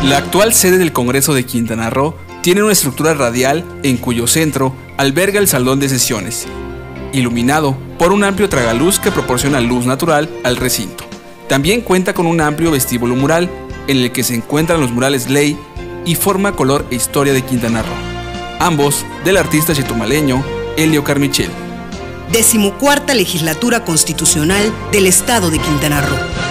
La actual sede del Congreso de Quintana Roo tiene una estructura radial en cuyo centro alberga el salón de sesiones, iluminado por un amplio tragaluz que proporciona luz natural al recinto. También cuenta con un amplio vestíbulo mural en el que se encuentran los murales Ley y Forma, Color e Historia de Quintana Roo, ambos del artista chetumaleño Helio Carmichael. 14ª Legislatura Constitucional del Estado de Quintana Roo.